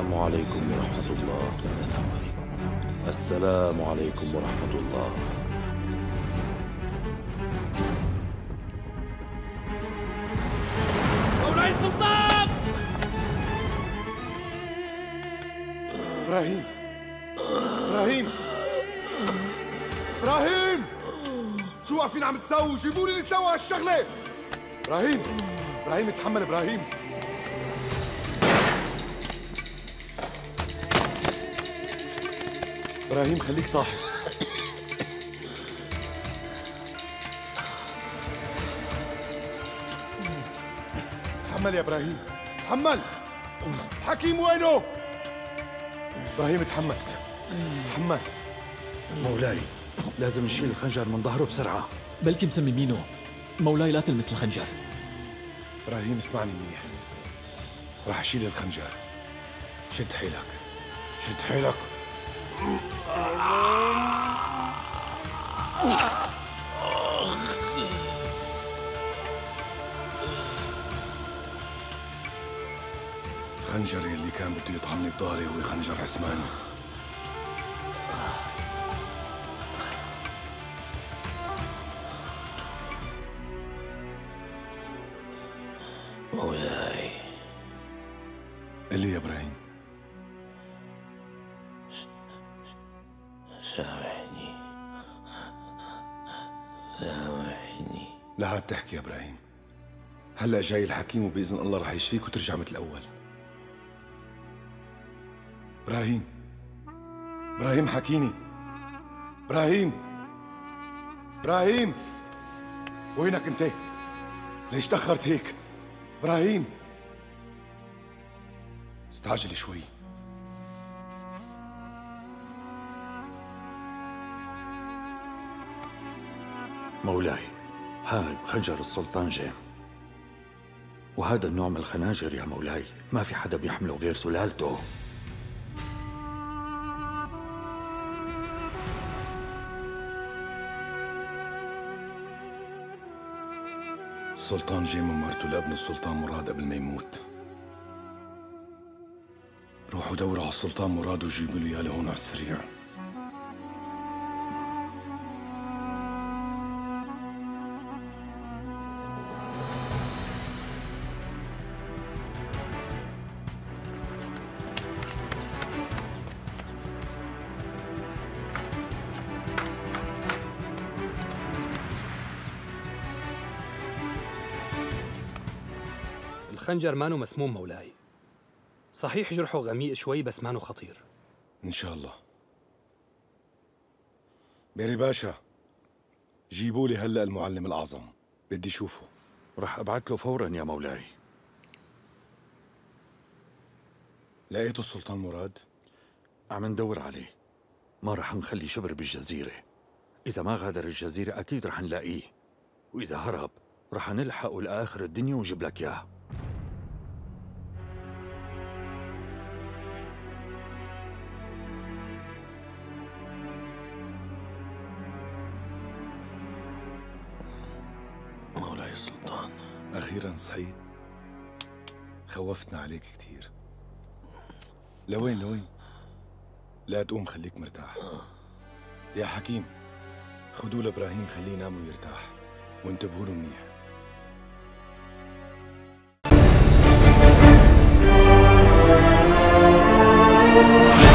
السلام عليكم ورحمة الله. السلام عليكم ورحمة الله. مولاي السلطان! إبراهيم إبراهيم إبراهيم، شو واقفين عم تسووا؟ جيبوا لي اللي سوى هالشغلة. إبراهيم إبراهيم اتحمل إبراهيم. إبراهيم خليك صاحي. تحمل يا إبراهيم، تحمل. الحكيم وينه؟ إبراهيم اتحمل تحمل. مولاي لازم نشيل الخنجر من ظهره بسرعة. بلكي مسممينه. مولاي لا تلمس الخنجر. إبراهيم اسمعني منيح، راح أشيل الخنجر. شد حيلك شد حيلك. الخنجر اللي كان بده يطعني بظهري هو خنجر عثماني. مولاي قل لي يا إبراهيم. سامحني سامحني. لا عاد تحكي يا إبراهيم، هلأ جاي الحكيم وبإذن الله رح يشفيك وترجع مثل الأول. إبراهيم إبراهيم حكيني. إبراهيم إبراهيم، وينك أنت؟ ليش تأخرت هيك؟ إبراهيم استعجل شوي. مولاي هاد خنجر السلطان جيم، وهذا النوع من الخناجر يا مولاي ما في حدا بيحمله غير سلالته. السلطان جيم ومرته لابن السلطان مراد قبل ما يموت. روحوا دوروا على السلطان مراد وجيبوا لي اياه لهون على السريع. الخنجر مانو مسموم مولاي. صحيح جرحه غميق شوي بس مانو خطير. ان شاء الله. بيري باشا، جيبوا لي هلا المعلم الاعظم، بدي اشوفه. رح ابعث له فورا يا مولاي. لقيته السلطان مراد؟ عم ندور عليه، ما رح نخلي شبر بالجزيرة. إذا ما غادر الجزيرة أكيد رح نلاقيه، وإذا هرب رح نلحقه لآخر الدنيا ونجيب لك إياه. مولاي السلطان، أخيراً صحيت. خوفتنا عليك كتير. لوين؟ لا تقوم، خليك مرتاح. يا حكيم، خدوا لإبراهيم خليه ينام ويرتاح، وانتبهوا له منيح.